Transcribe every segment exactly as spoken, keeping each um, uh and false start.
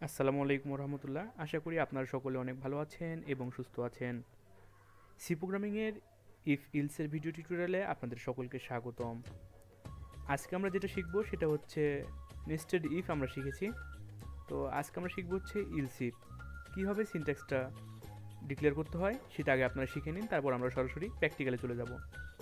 আসসালামু আলাইকুম রহমতুল্লাহ। আশা করি আপনারা সকলে অনেক ভালো আছেন এবং সুস্থ আছেন। সি প্রোগ্রামিংয়ের ইফ ইলসের ভিডিও টিউটোরিয়ালে আপনাদের সকলকে স্বাগতম। আজকে আমরা যেটা শিখবো সেটা হচ্ছে নেস্টেড ইফ আমরা শিখেছি। তো আজকে আমরা শিখবো হচ্ছে ইলস ইফ কীভাবে সিনট্যাক্সটা ডিক্লেয়ার করতে হয় সেটা আগে আপনারা শিখে নিন, তারপর আমরা সরাসরি প্র্যাকটিক্যালে চলে যাব।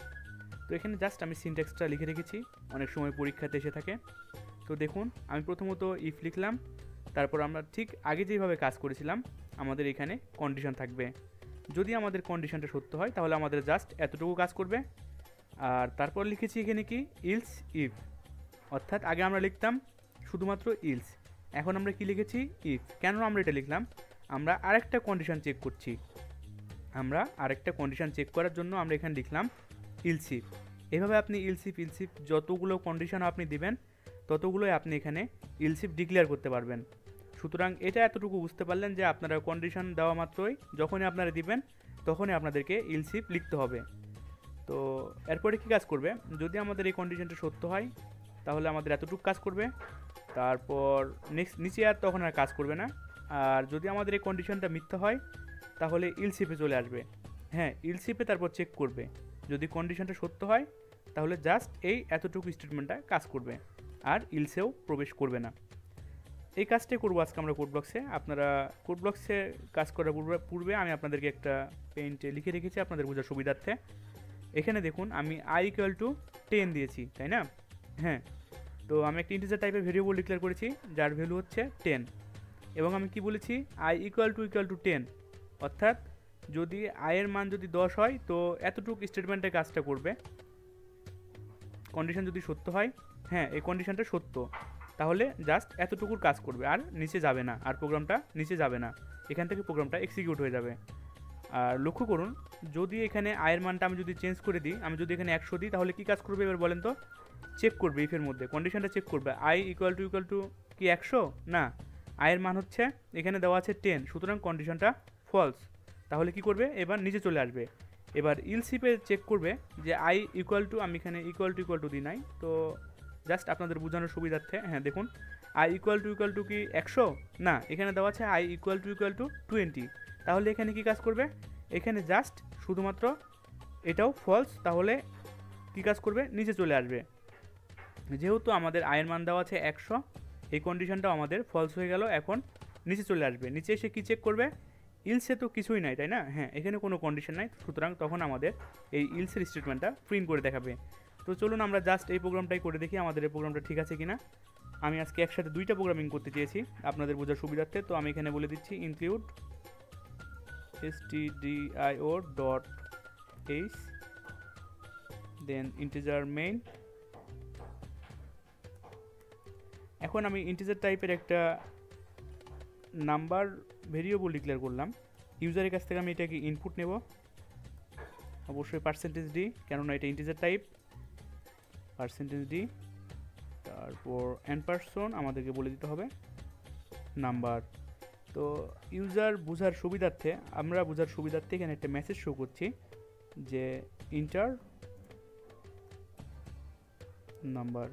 তো এখানে জাস্ট আমি সিনট্যাক্সটা লিখে রেখেছি, অনেক সময় পরীক্ষাতে এসে থাকে। তো দেখুন, আমি প্রথমত ইফ লিখলাম, তারপর আমরা ঠিক আগে যেভাবে কাজ করেছিলাম আমাদের এখানে কন্ডিশন থাকবে। যদি আমাদের কন্ডিশনটা সত্য হয় তাহলে আমাদের জাস্ট এতটুকু কাজ করবে। আর তারপর লিখেছি এখানে কি ইলস ইফ, অর্থাৎ আগে আমরা লিখতাম শুধুমাত্র ইলস, এখন আমরা কি লিখেছি ইফ। কেন আমরা এটা লিখলাম? আমরা আরেকটা কন্ডিশন চেক করছি। আমরা আরেকটা কন্ডিশন চেক করার জন্য আমরা এখানে লিখলাম ইলস ইফ। এভাবে আপনি ইলস ইফ ইলস ইফ যতগুলো কন্ডিশন আপনি দিবেন ততগুলোই আপনি এখানে ইলস ইফ ডিক্লেয়ার করতে পারবেন। সুতরাং এটা এতটুকু বুঝতে পারলেন যে আপনারা কন্ডিশন দেওয়া মাত্রই যখনই আপনারা দিবেন তখনই আপনাদেরকে ইলস ইফ লিখতে হবে। তো এরপরে কি কাজ করবে? যদি আমাদের এই কন্ডিশনটা সত্য হয় তাহলে আমাদের এতটুকু কাজ করবে, তারপর নেক্সট নিচে আর তখন আর কাজ করবে না। আর যদি আমাদের এই কন্ডিশনটা মিথ্যা হয় তাহলে ইলস ইফে চলে আসবে। হ্যাঁ, ইলস ইফে তারপর চেক করবে। যদি কন্ডিশনটা সত্য হয় তাহলে জাস্ট এই এতটুকু স্টেটমেন্টটা কাজ করবে, আর ইলসেও প্রবেশ করবে না। এই কাজটাই করবো আজকে আমরা কোড ব্লকসে। আপনারা কোড ব্লকসে কাজ করার পূর্বে পূর্বে আমি আপনাদেরকে একটা পেইন্টে লিখে রেখেছি আপনাদের বোঝার সুবিধার্থে। এখানে দেখুন, আমি আই ইকুয়াল টু টেন দিয়েছি, তাই না? হ্যাঁ, তো আমি একটা ইন্টিজার টাইপের ভেরিয়েবল ডিক্লেয়ার করেছি যার ভ্যালু হচ্ছে টেন, এবং আমি কি বলেছি I equal to equal to ten, অর্থাৎ যদি আয়ের মান যদি দশ হয় তো এতটুকু স্টেটমেন্টের কাজটা করবে। কন্ডিশন যদি সত্য হয়, হ্যাঁ এই কন্ডিশনটা সত্য, তাহলে জাস্ট এতটুকুর কাজ করবে, আর নিচে যাবে না, আর প্রোগ্রামটা নিচে যাবে না, এখান থেকে প্রোগ্রামটা এক্সিকিউট হয়ে যাবে। আর লক্ষ্য করুন, যদি এখানে আয়ের মানটা আমি যদি চেঞ্জ করে দিই, আমি যদি এখানে একশো দিই তাহলে কি কাজ করবে এবার বলেন তো? চেক করবে, ইফের মধ্যে কন্ডিশনটা চেক করবে I equal to equal to কি একশো না, আয়ের মান হচ্ছে এখানে দেওয়া আছে টেন, সুতরাং কন্ডিশনটা ফলস। তাহলে কি করবে? এবার নিচে চলে আসবে। এবার ইলসিপে চেক করবে যে আই ইকুয়াল টু, আমি এখানে ইকুয়াল টু ইকুয়াল টু দিই নাই, তো জাস্ট আপনাদের বোঝানোর সুবিধার্থে, হ্যাঁ দেখুন I equal to equal to কি একশো না, এখানে দেওয়া আছে I equal to equal to twenty. তাহলে এখানে কি কাজ করবে? এখানে জাস্ট শুধুমাত্র এটাও ফলস, তাহলে কি কাজ করবে? নিচে চলে আসবে। যেহেতু আমাদের আয়ের মান দেওয়া আছে একশো, এই কন্ডিশনটাও আমাদের ফলস হয়ে গেল, এখন নিচে চলে আসবে। নিচে এসে কী চেক করবে? ইলসে তো কিছুই নাই, তাই না? হ্যাঁ, এখানে কোনো কন্ডিশন নাই, সুতরাং তখন আমাদের এই ইলসের স্টেটমেন্টটা প্রিন্ট করে দেখাবে। তো চলুন আমরা জাস্ট এই প্রোগ্রামটাই করে দেখি আমাদের এই প্রোগ্রামটা ঠিক আছে কিনা। আমি আজকে একসাথে দুইটা প্রোগ্রামিং করতে চেয়েছি আপনাদের বোঝার সুবিধার্থে, তো আমি এখানে বলে দিচ্ছি include stdio dot H then integer main. এখন আমি ইন্টিজার টাইপের একটা নাম্বার ভেরিয়েবল ডিক্লেয়ার করলাম। ইউজারের কাছ থেকে আমি এটাকে ইনপুট নেব, অবশ্যই পার্সেন্টেজ ডি, কেননা এটা ইন্টিজার টাইপ, পার্সেন্টেজ ডি। তারপর এন পার্সন আমাদেরকে বলে দিতে হবে নাম্বার। তো ইউজার বোঝার সুবিধার্থে, আমরা বোঝার সুবিধার্থে এখানে একটা মেসেজ শো করছি যে ইন্টার নাম্বার।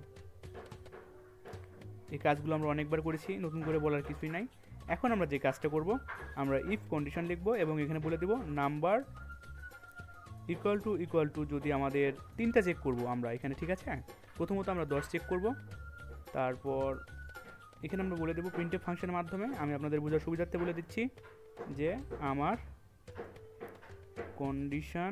এই কাজগুলো আমরা অনেকবার করেছি, নতুন করে বলার কিছুই নাই। এখন আমরা যে কাজটা করব, আমরা ইফ কন্ডিশন লিখব এবং এখানে বলে দেব number equal to equal to, যদি আমাদের তিনটা চেক করব আমরা এখানে, ঠিক আছে? প্রথমত আমরা দশ চেক করব, তারপর এখানে আমরা বলে দেবো প্রিন্টএফ ফাংশনের মাধ্যমে, আমি আপনাদের বোঝার সুবিধার্থে বলে দিচ্ছি যে আমার কন্ডিশন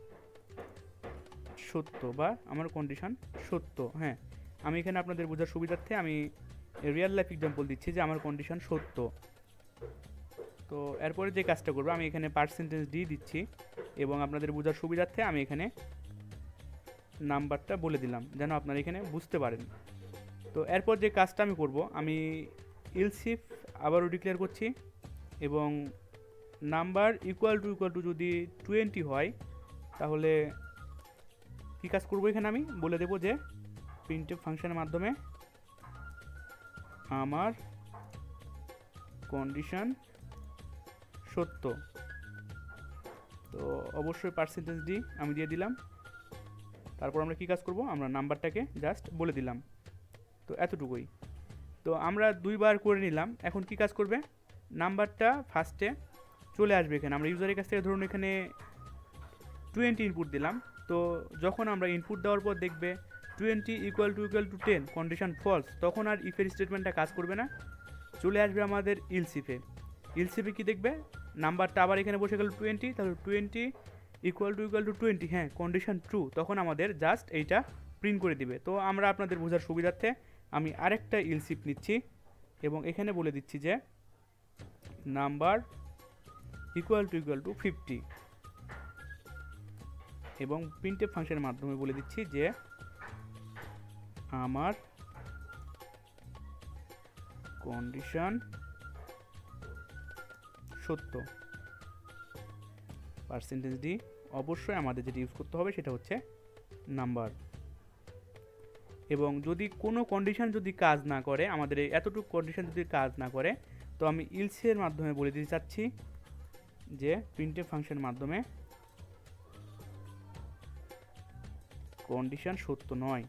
সত্য, বা আমার কন্ডিশন সত্য। হ্যাঁ, আমি এখানে আপনাদের বোঝার সুবিধার্থে আমি রিয়েল লাইফ এক্সাম্পল দিচ্ছি যে আমার কন্ডিশন সত্য। তো এরপরে যে কাজটা করবো, আমি এখানে পার্সেন্টেজ ডি দিচ্ছি এবং আপনাদের বোঝার সুবিধার্থে আমি এখানে নাম্বারটা বলে দিলাম যেন আপনারা এখানে বুঝতে পারেন। তো এরপর যে কাজটা আমি করব, আমি ইলসিফ আবারও ডিক্লেয়ার করছি এবং number equal to equal to যদি টোয়েন্টি হয় তাহলে কী কাজ করবো? এখানে আমি বলে দেবো যে প্রিন্টএফ ফাংশনের মাধ্যমে আমার কন্ডিশন সত্য। তো অবশ্যই পার্সেন্টেজ ডি আমি দিয়ে দিলাম। তারপর আমরা কী কাজ করব? আমরা নাম্বারটাকে জাস্ট বলে দিলাম। তো এতটুকুই। তো আমরা দুইবার করে নিলাম। এখন কি কাজ করবে, নাম্বারটা ফার্স্টে চলে আসবে এখানে। আমরা ইউজারের কাছ থেকে ধরুন এখানে টোয়েন্টি ইনপুট দিলাম। তো যখন আমরা ইনপুট দেওয়ার পর দেখবে twenty equal to equal to ten condition false, তখন আর ইফের স্টেটমেন্টটা কাজ করবে না, চলে আসবে আমাদের ইলসিফে। ইলসিফে কি দেখবে, নাম্বারটা আবার এখানে বসে গেল টোয়েন্টি, তাহলে twenty equal to equal to twenty, হ্যাঁ কন্ডিশন ট্রু, তখন আমাদের জাস্ট এইটা প্রিন্ট করে দিবে। তো আমরা আপনাদের বোঝার সুবিধার্থে আমি আরেকটা ইলসিফ নিচ্ছি এবং এখানে বলে দিচ্ছি যে number equal to equal to fifty, এবং প্রিন্টএফ ফাংশনের মাধ্যমে বলে দিচ্ছি যে আমার কন্ডিশন সত্য। পার্সেন্টেজ ডি, অবশ্যই আমাদের যেটা ইউজ করতে হবে সেটা হচ্ছে নাম্বার। এবং যদি কোনো কন্ডিশন যদি কাজ না করে, আমাদের এই এতটুকু কন্ডিশন যদি কাজ না করে, তো আমি ইলসের মাধ্যমে বলে দিতে চাচ্ছি যে প্রিন্টএফ ফাংশনের মাধ্যমে কন্ডিশন সত্য নয়,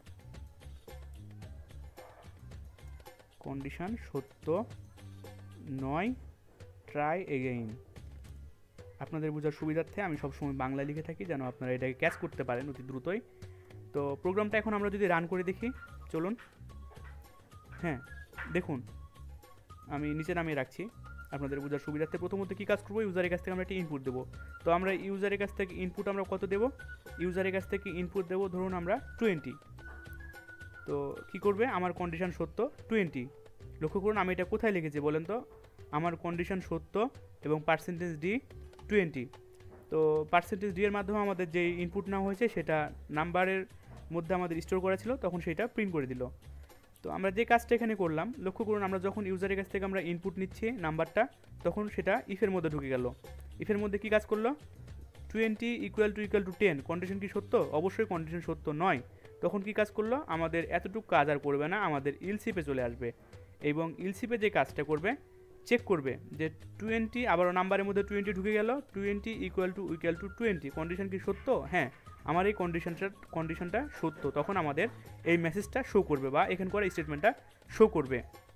কন্ডিশন সত্য নয়, ট্রাই এগেইন। আপনাদের বোঝার সুবিধার্থে আমি সবসময় বাংলা লিখে থাকি যেন আপনারা এটাকে ক্যাচ করতে পারেন অতি দ্রুতই। তো প্রোগ্রামটা এখন আমরা যদি রান করে দেখি, চলুন। হ্যাঁ দেখুন, আমি নিচে নামিয়ে রাখছি আপনাদের বোঝার সুবিধার্থে। প্রথমত কী কাজ করবো, ইউজারের কাছ থেকে আমরা একটা ইনপুট দেবো। তো আমরা ইউজারের কাছ থেকে ইনপুট আমরা কত দেবো, ইউজারের কাছ থেকে ইনপুট দেবো ধরুন আমরা টোয়েন্টি। তো কি করবে, আমার কন্ডিশন সত্য টোয়েন্টি। লক্ষ্য করুন আমি এটা কোথায় লিখেছি বলেন তো, আমার কন্ডিশন সত্য এবং পার্সেন্টেজ ডি টোয়েন্টি। তো পার্সেন্টেজ ডি এর মাধ্যমে আমাদের যে ইনপুট নেওয়া হয়েছে সেটা নাম্বারের মধ্যে আমাদের স্টোর করা ছিল, তখন সেটা প্রিন্ট করে দিল। তো আমরা যে কাজটা এখানে করলাম, লক্ষ্য করুন আমরা যখন ইউজারের কাছ থেকে আমরা ইনপুট নিচ্ছি নাম্বারটা, তখন সেটা ইফের মধ্যে ঢুকে গেল। ইফের মধ্যে কি কাজ করলো, twenty equal to equal to ten, condition কি সত্য, অবশ্যই কন্ডিশন সত্য নয়। তখন কি কাজ করলো, আমাদের এতটুকু কাজ আর করবে না, আমাদের ইলসিপে চলে আসবে এবং ইলসিপে যে কাজটা করবে, চেক করবে যে টোয়েন্টি আবারও নাম্বারের মধ্যে টোয়েন্টি ঢুকে গেল, twenty equal to equal to twenty, condition কি সত্য, হ্যাঁ আমার এই কন্ডিশনটা কন্ডিশনটা সত্য, তখন আমাদের এই মেসেজটা শো করবে বা এখানকার স্টেটমেন্টটা শো করবে।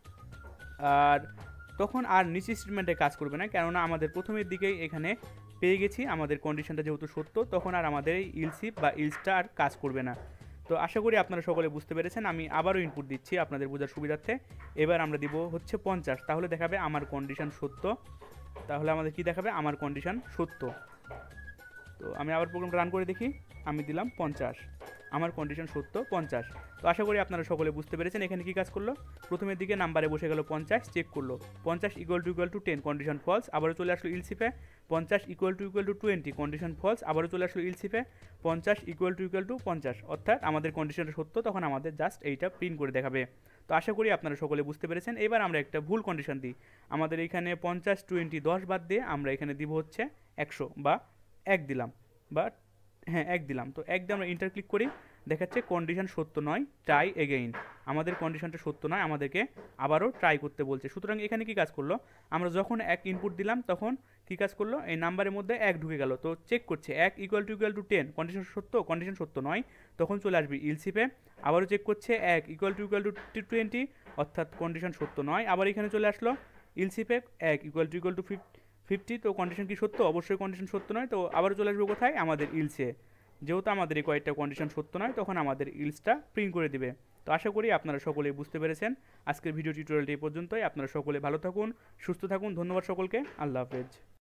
আর তখন আর নিচে স্টেটমেন্টে কাজ করবে না, কেননা আমাদের প্রথমের দিকেই এখানে পেয়ে গেছি আমাদের কন্ডিশনটা যেহেতু সত্য, তখন আর আমাদের এই ইলসিপ বা ইলসটা আর কাজ করবে না। তো আশা করি আপনারা সকলে বুঝতে পেরেছেন। আমি আবারও ইনপুট দিচ্ছি আপনাদের বোঝার সুবিধার্থে। এবার আমরা দিব হচ্ছে পঞ্চাশ, তাহলে দেখাবে আমার কন্ডিশন সত্য। তাহলে আমাদের কি দেখাবে, আমার কন্ডিশন সত্য। তো আমি আবার প্রোগ্রামটা রান করে দেখি, আমি দিলাম পঞ্চাশ, আমার কন্ডিশন সত্য পঞ্চাশ। তো আশা করি আপনারা সকলে বুঝতে পেরেছেন এখানে কি কাজ করলো, প্রথমের দিকে নাম্বারে বসে গেল পঞ্চাশ, চেক করলো পঞ্চাশ equal to equal to ten, condition false, আবারও চলে আসলো ইলসিফে পঞ্চাশ equal to equal to twenty, condition false, আবারও চলে আসলো ইলসিফে পঞ্চাশ ইকুয়াল টু ইকুয়াল টু পঞ্চাশ, অর্থাৎ আমাদের কন্ডিশনটা সত্য, তখন আমাদের জাস্ট এইটা প্রিন্ট করে দেখাবে। তো আশা করি আপনারা সকলে বুঝতে পেরেছেন। এবার আমরা একটা ভুল কন্ডিশন দিই, আমাদের এখানে পঞ্চাশ টোয়েন্টি দশ বাদ দিয়ে আমরা এখানে দিব হচ্ছে একশো বা এক দিলাম, বা হ্যাঁ এক দিলাম। তো এক দিয়ে আমরা ইন্টার ক্লিক করি, দেখাচ্ছে কন্ডিশন সত্য নয়, ট্রাই এগেইন। আমাদের কন্ডিশনটা সত্য নয়, আমাদেরকে আবারও ট্রাই করতে বলছে। সুতরাং এখানে কি কাজ করলো, আমরা যখন এক ইনপুট দিলাম তখন কি কাজ করলো, এই নাম্বারের মধ্যে এক ঢুকে গেল। তো চেক করছে এক equal to equal to ten, condition সত্য, কন্ডিশন সত্য নয়, তখন চলে আসবে ইলসিপে। আবারও চেক করছে এক equal to equal to twenty, অর্থাৎ কন্ডিশন সত্য নয়, আবার এখানে চলে আসলো ইলসিপে এক equal to equal to fifty, তো কন্ডিশন কি সত্য, অবশ্যই কন্ডিশন সত্য নয়। তো আবারও চলে আসবে কোথায়, আমাদের ইলসে। যেহেতু আমাদের এই কয়েকটা কন্ডিশন সত্য নয়, তখন আমাদের ইলসটা প্রিন্ট করে দিবে। তো আশা করি আপনারা সকলেই বুঝতে পেরেছেন। আজকের ভিডিও টিউটোরিয়ালটি এই পর্যন্তই। আপনারা সকলে ভালো থাকুন, সুস্থ থাকুন। ধন্যবাদ সকলকে, আল্লাহ হাফেজ।